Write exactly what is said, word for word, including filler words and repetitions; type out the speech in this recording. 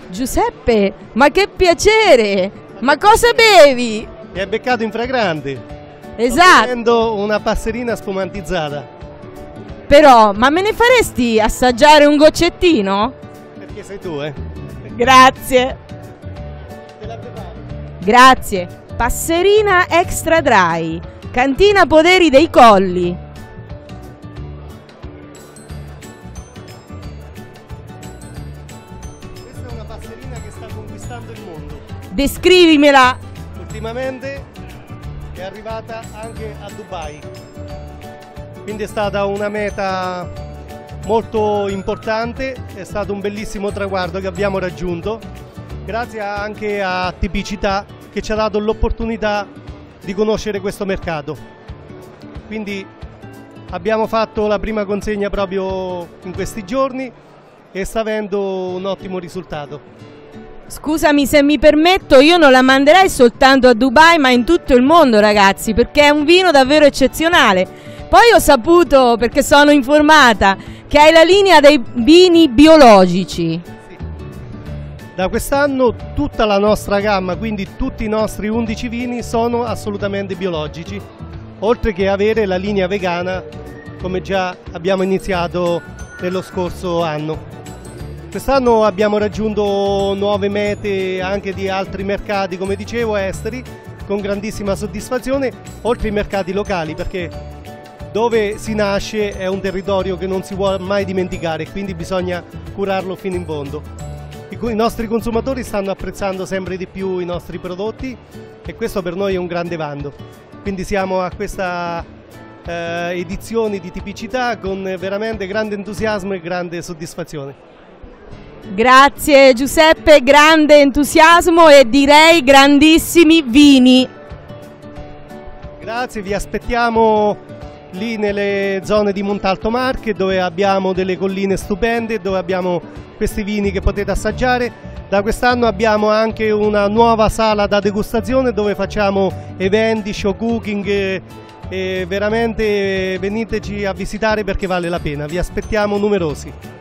Giuseppe, ma che piacere! Ma cosa bevi? Mi hai beccato in fragrante. Esatto. Sto bevendo una passerina spumantizzata. Però, ma me ne faresti assaggiare un goccettino? Perché sei tu, eh? Grazie. Te la preparo. Grazie. Passerina extra dry. Cantina Poderi dei Colli. Questa è una passerina che sta conquistando il mondo. Descrivimela. Ultimamente è arrivata anche a Dubai. Quindi è stata una meta molto importante, è stato un bellissimo traguardo che abbiamo raggiunto, grazie anche a Tipicità che ci ha dato l'opportunità di conoscere questo mercato. Quindi abbiamo fatto la prima consegna proprio in questi giorni e sta avendo un ottimo risultato. Scusami se mi permetto, io non la manderei soltanto a Dubai ma in tutto il mondo, ragazzi, perché è un vino davvero eccezionale. Poi ho saputo, perché sono informata, che hai la linea dei vini biologici. Sì. Da quest'anno tutta la nostra gamma, quindi tutti i nostri undici vini sono assolutamente biologici, oltre che avere la linea vegana come già abbiamo iniziato nello scorso anno. Quest'anno abbiamo raggiunto nuove mete anche di altri mercati, come dicevo, esteri, con grandissima soddisfazione, oltre ai mercati locali, perché dove si nasce è un territorio che non si può mai dimenticare, quindi bisogna curarlo fino in fondo. I, I nostri consumatori stanno apprezzando sempre di più i nostri prodotti e questo per noi è un grande vanto. Quindi siamo a questa eh, edizione di Tipicità con veramente grande entusiasmo e grande soddisfazione. Grazie Giuseppe, grande entusiasmo e direi grandissimi vini. Grazie, vi aspettiamo lì nelle zone di Montalto Marche, dove abbiamo delle colline stupende, dove abbiamo questi vini che potete assaggiare. Da quest'anno abbiamo anche una nuova sala da degustazione dove facciamo eventi, show cooking e, e veramente veniteci a visitare perché vale la pena, vi aspettiamo numerosi.